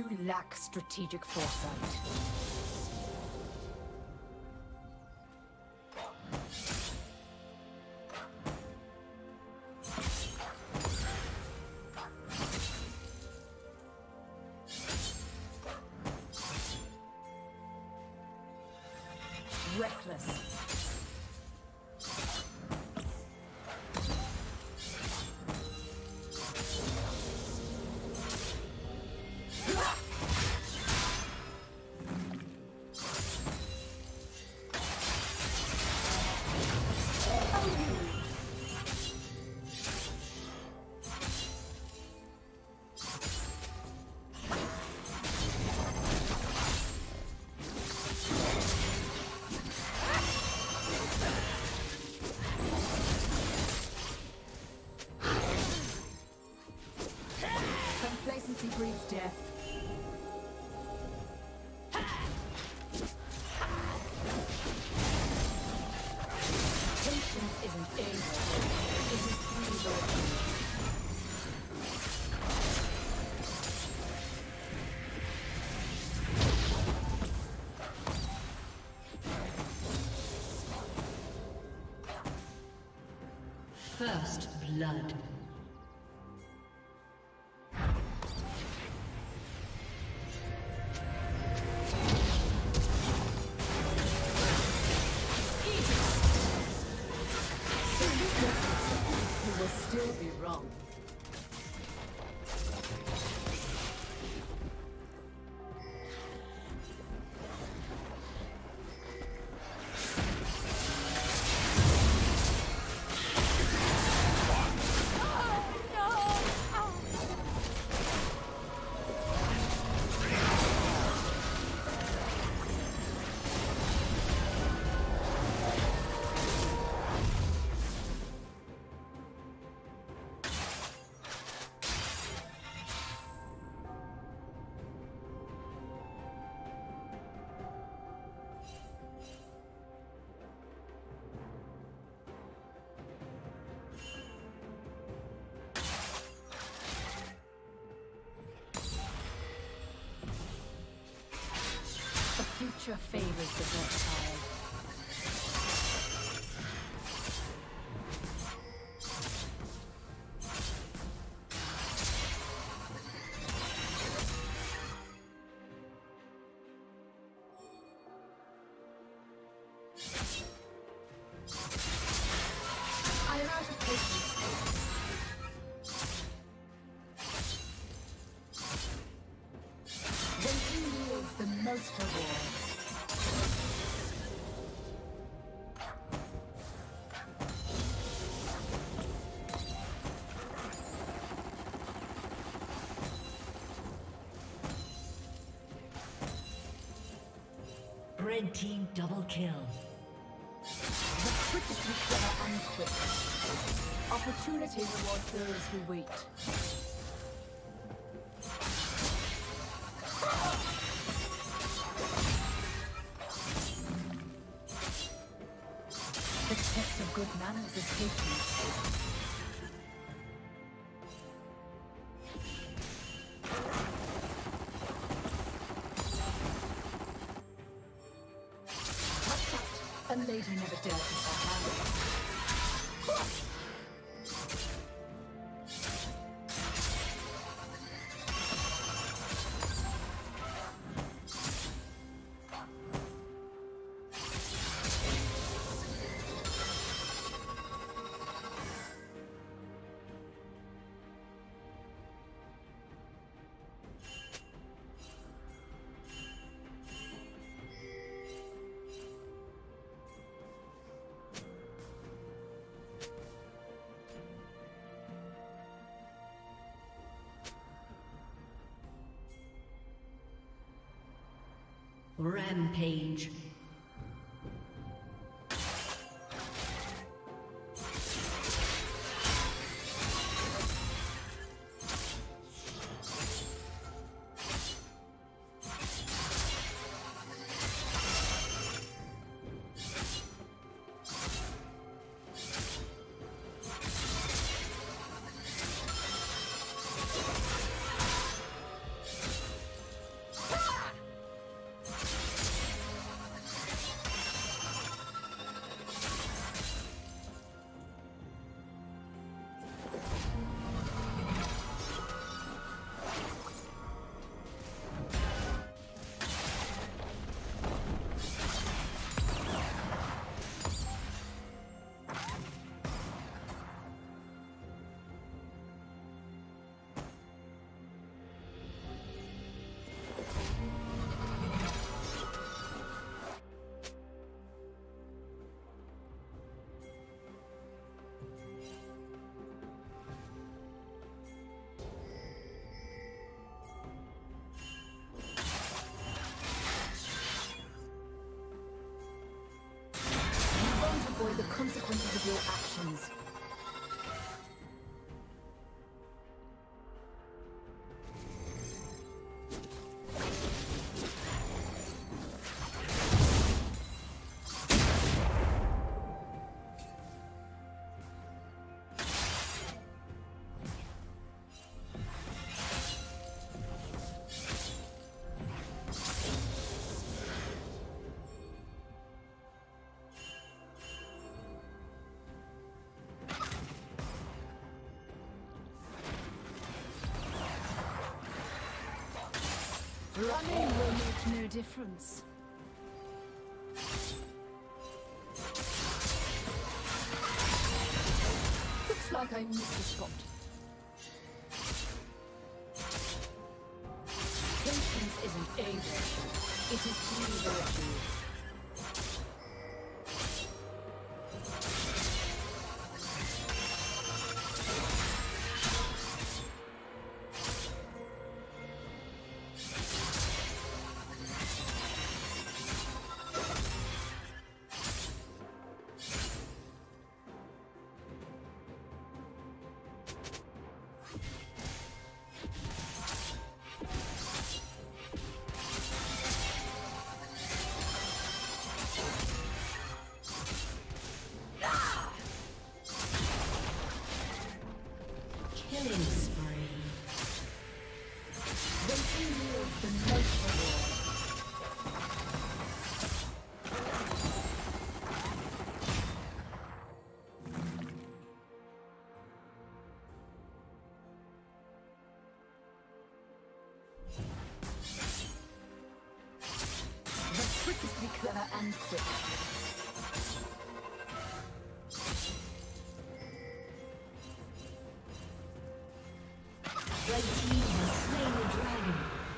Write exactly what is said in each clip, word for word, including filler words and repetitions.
You lack strategic foresight. Reckless. Complacency breeds death. Patience isn't age, it is freedom. First blood. Still be wrong. Future favors the versatile. I am out of patience. Waiting yields the most reward. Red team double kill. The critically clever and quick. Opportunity rewards those who wait. The test of good manners is patience. A lady never dared to stop handling. Rampage. the consequences of your actions. Running will make no difference. Looks like I missed the spot. Patience isn't a virtue, it is the virtue. Be clever and quick. Red team has slain the dragon.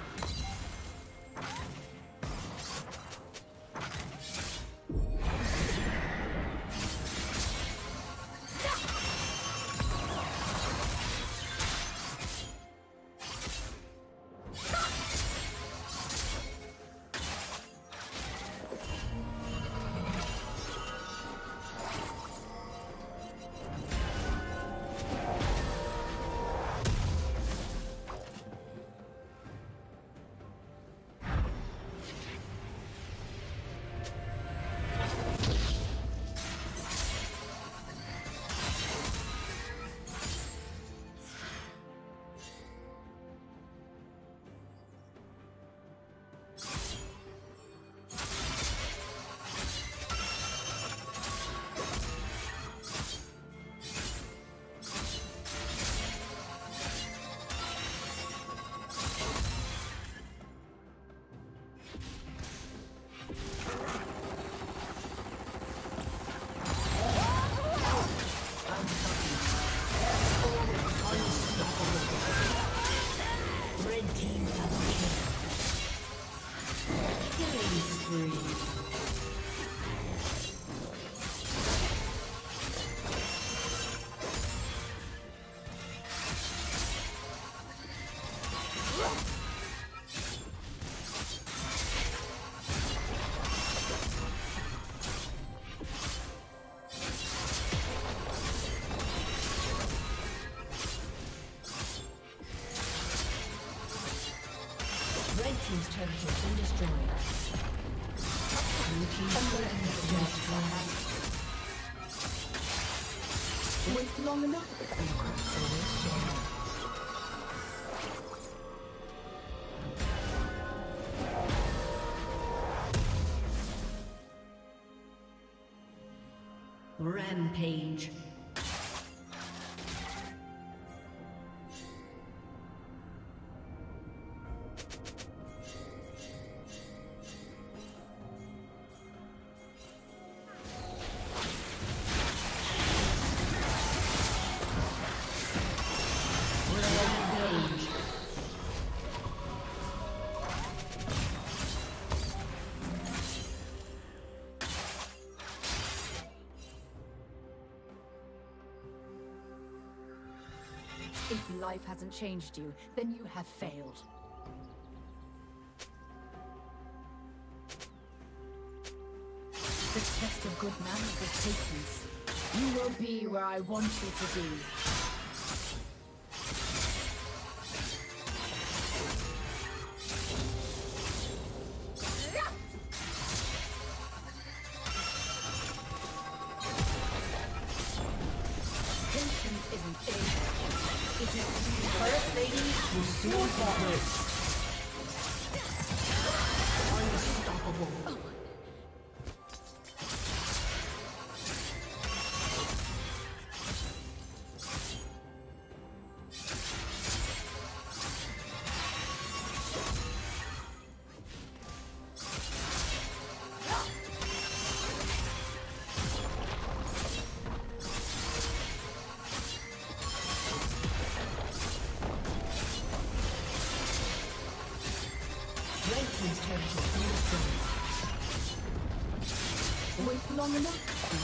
Team's turret has been destroyed. Blue team's turret has been destroyed. Wait long enough and Rampage. If life hasn't changed you, then you have failed. The test of good manners with patience. You will be where I want you to be. Patience isn't age. It is correct, lady. You soon fall. Unstoppable. Wait long enough.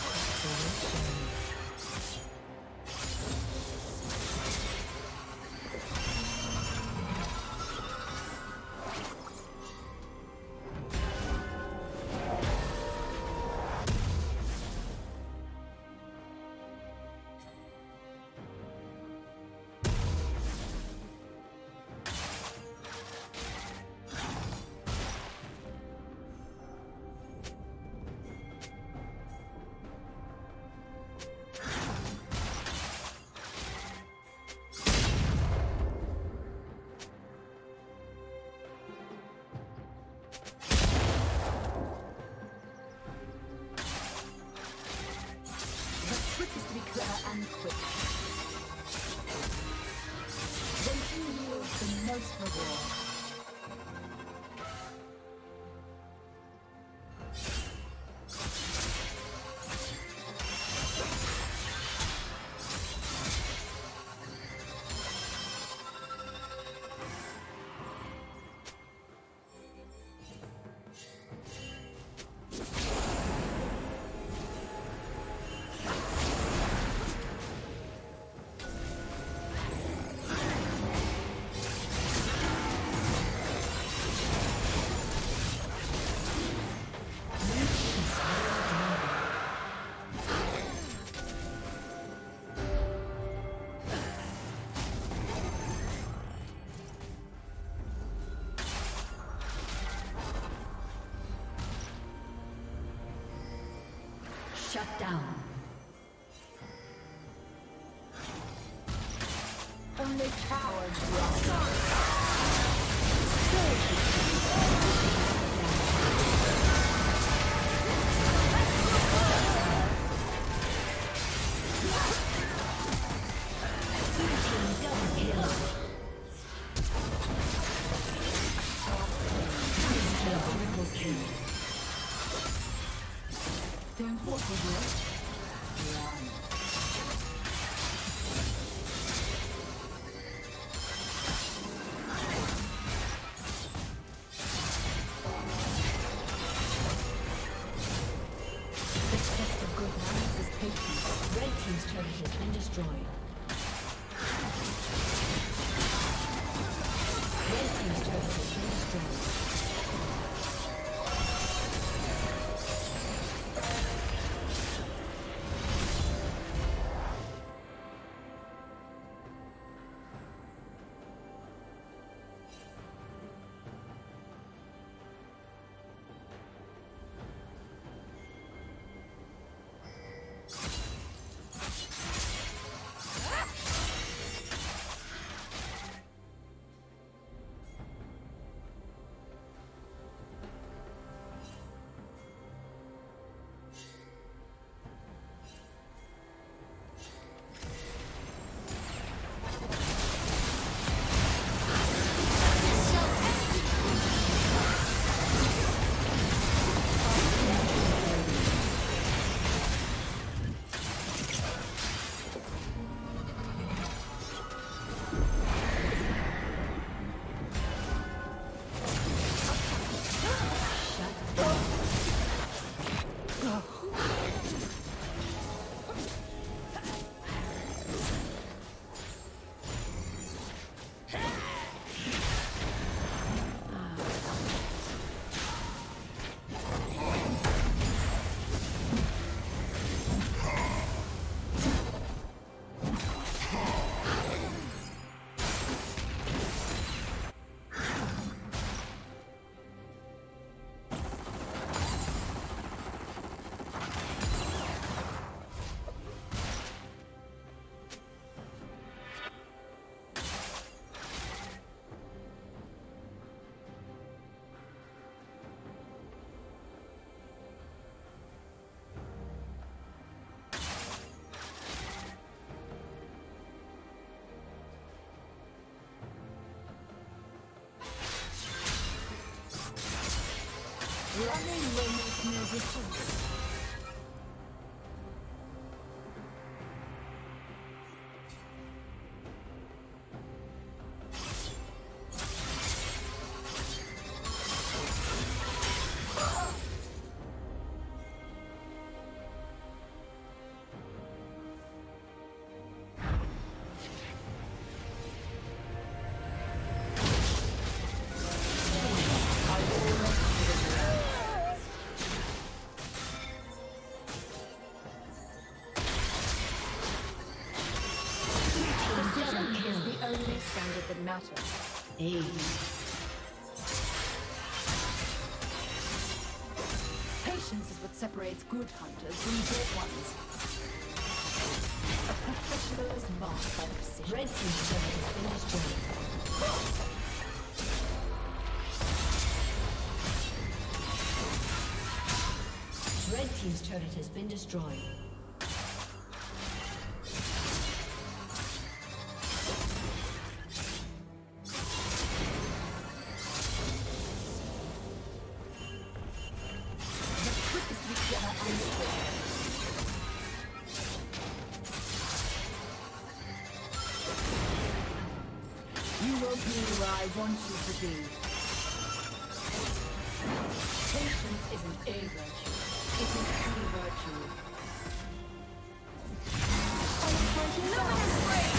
And quick. Waiting yields the most reward. Shut down. Only cowards will. Don't walk with you. Run. The test of good manners is patience. Red team's turret has been destroyed. Red team's turret has been destroyed. Resistance. Matter. Eight. Patience is what separates good hunters from dead ones. A professional is marked by precision. Red team's turret has been destroyed. Red team's turret has been destroyed. You will be where I want you to be. Patience isn't a virtue, it is the virtue. Luminous ray!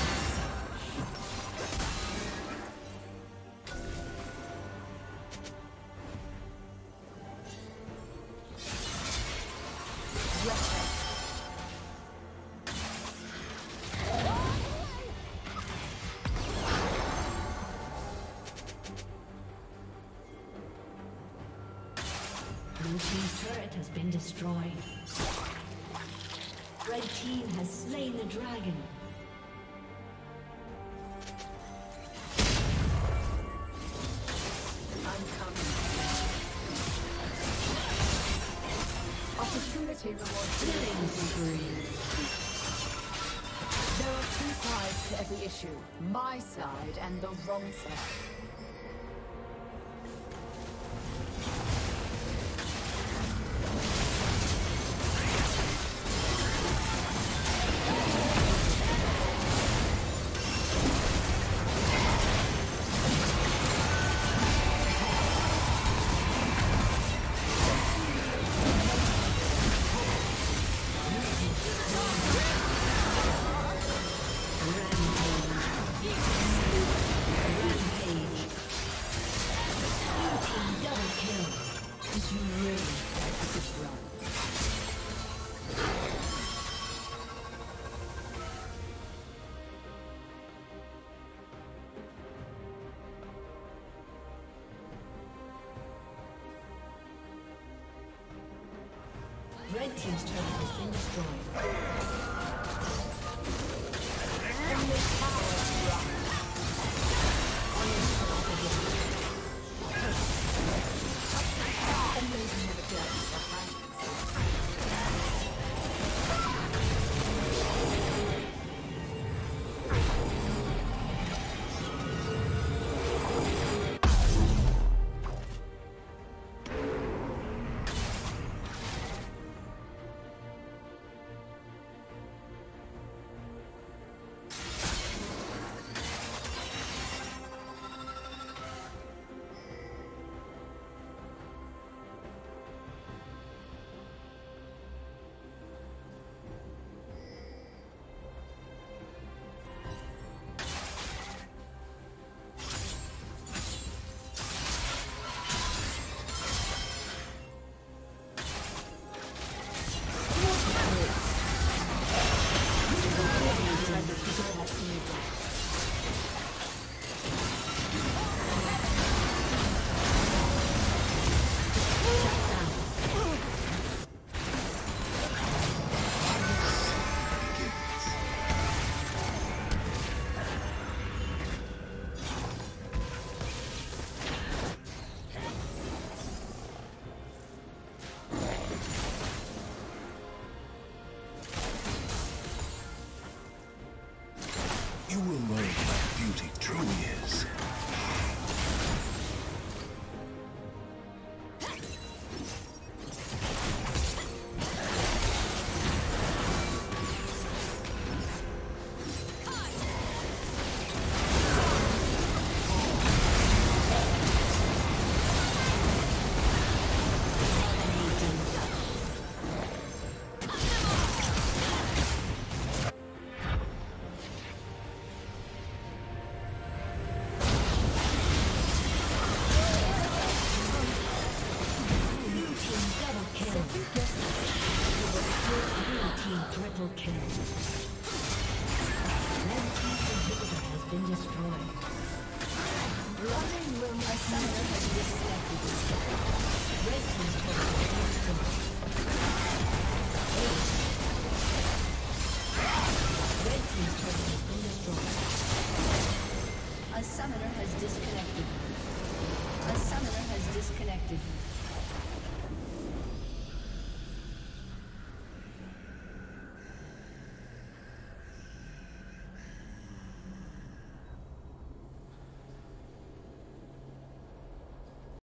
Blue team's turret has been destroyed. Red team has slain the dragon. I'm coming. Opportunity rewards Killing spree. There are two sides to every issue. My side and the wrong side. Red team's turret has been destroyed. Triple kill. Red team's inhibitor has been destroyed. Running will my summoner has disconnected. Red team's turret has been destroyed. Red team's turret has been destroyed. A summoner has disconnected. A summoner has disconnected.